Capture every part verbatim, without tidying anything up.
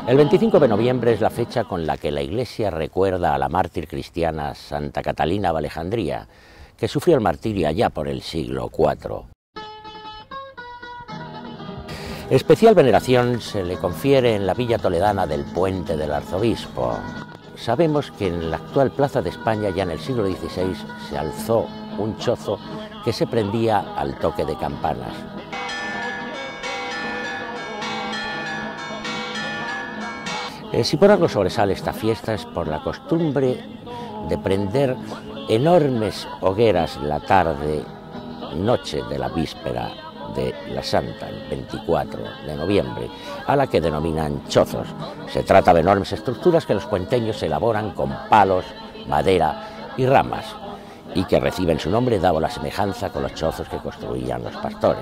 El veinticinco de noviembre es la fecha con la que la Iglesia recuerda a la mártir cristiana Santa Catalina de Alejandría, que sufrió el martirio allá por el siglo cuatro. Especial veneración se le confiere en la villa toledana del Puente del Arzobispo. Sabemos que en la actual Plaza de España, ya en el siglo dieciséis, se alzó un chozo que se prendía al toque de campanas. Eh, si por algo sobresale esta fiesta es por la costumbre de prender enormes hogueras la tarde, noche de la víspera de la Santa, el veinticuatro de noviembre, a la que denominan chozos. Se trata de enormes estructuras que los puenteños elaboran con palos, madera y ramas, y que reciben su nombre dado la semejanza con los chozos que construían los pastores.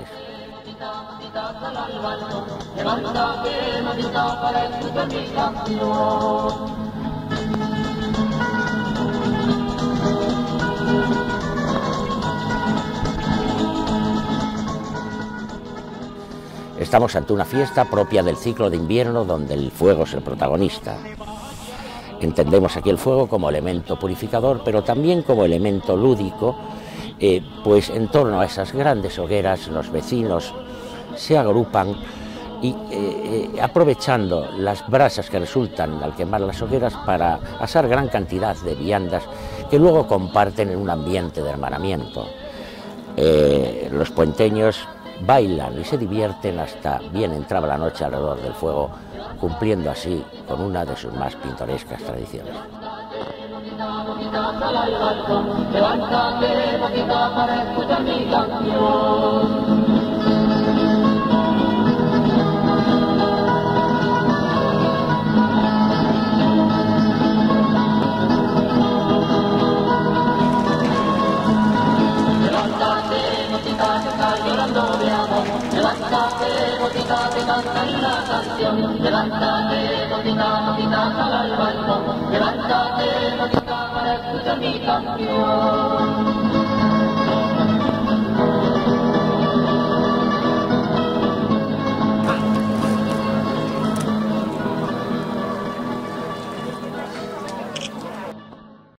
Estamos ante una fiesta propia del ciclo de invierno donde el fuego es el protagonista. Entendemos aquí el fuego como elemento purificador, pero también como elemento lúdico, eh, pues en torno a esas grandes hogueras los vecinos se agrupan y eh, eh, aprovechando las brasas que resultan al quemar las hogueras para asar gran cantidad de viandas que luego comparten en un ambiente de hermanamiento. Eh, los puenteños bailan y se divierten hasta bien entrada la noche alrededor del fuego, cumpliendo así con una de sus más pintorescas tradiciones. Levántate, botica, te cantaré una canción. Levántate, botica, botica, sal al balcón. Levántate, botica, para escuchar mi canción.